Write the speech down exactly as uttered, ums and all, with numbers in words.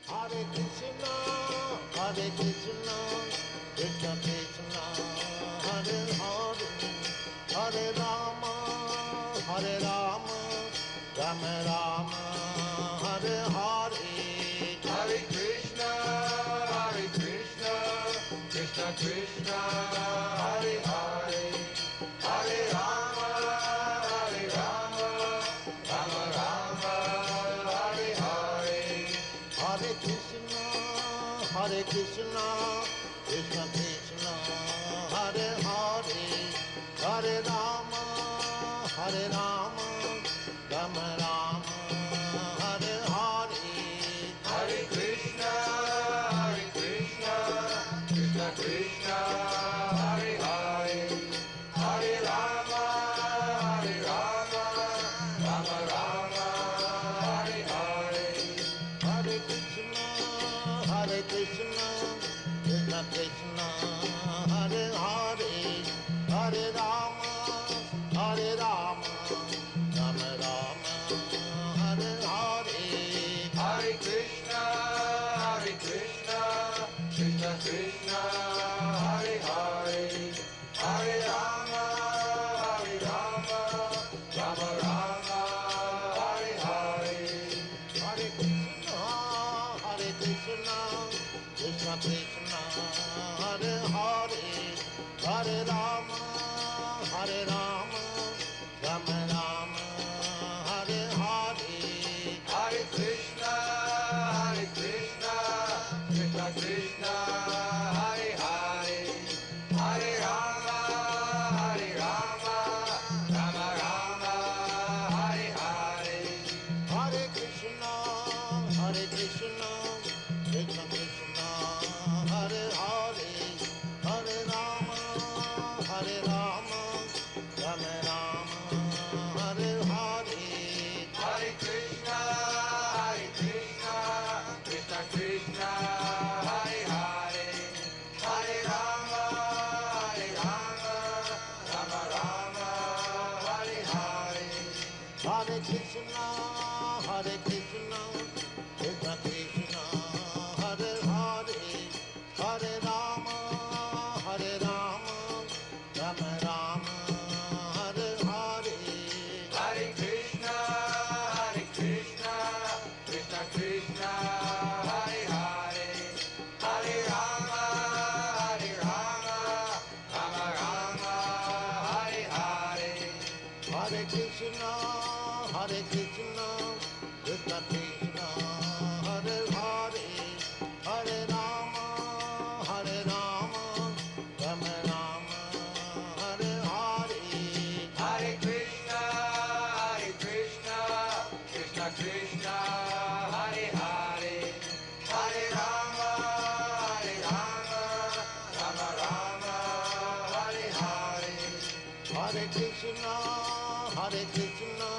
Hare Krishna, Hare Krishna, Krishna Krishna, Hare Hare, Hare Rama, Hare Rama, Rama Rama, Hare Hare. Hare Krishna, Hare Krishna, Krishna Krishna, Hare Hare, Hare Rama, Hare Rama, Rama Rama, Hare Hare. Hare Krishna, Hare Krishna, Krishna Krishna, Hare Hare, Hare Rama, Hare Rama, Rama Rama, Hare Hare. Hare Krishna, Hare Krishna, Krishna Krishna, Hare Hare, Hare Rama, Hare Rama, Rama Rama, Hare Hare. Hare Krishna, Hare Krishna, Krishna Krishna, Hare Hare, Hare Rama, Hare Rama, Rama Rama, Hare Hare. Hare Krishna, Hare Krishna, Krishna Krishna, Hare Hare, Hare Rama, Hare Rama, Rama Rama, Hare Hare. Hare Krishna, Hare Krishna, Krishna Krishna, Hare Hare, Hare Rama, Hare Rama, Rama Rama, Hare Hare. Hare Krishna, Hare Krishna, Krishna Krishna, Hare Hare, Hare Rama, Hare Rama, Rama Rama, Hare Hare. Hare Krishna, Hare Krishna, Krishna Krishna, Hare Hare, Hare Rama, Hare Rama, Rama Rama, Hare Hare. Hare Krishna, Hare Krishna, Krishna Krishna, Hare Hare, Hare Rama, Hare Rama, Rama Rama, Hare Hare. Hare Krishna, Hare Krishna, Krishna Krishna, Hare Hare, Hare Rama, Hare Rama, Rama Rama, Hare Hare. Hare Krishna, Hare Krishna, Krishna Krishna, Hare Hare, Hare Rama, Hare Rama, Rama Rama, Hare Hare. Hare Krishna, Hare Krishna, Krishna Krishna, Hare Hare, Hare Rama, Hare Rama, Rama Rama, Hare Hare. Hare Krishna, Hare Krishna, Krishna Krishna, Hare Hare, Hare Rama, Hare Rama, Rama Rama, Hare Hare. Hare Krishna, Hare Krishna,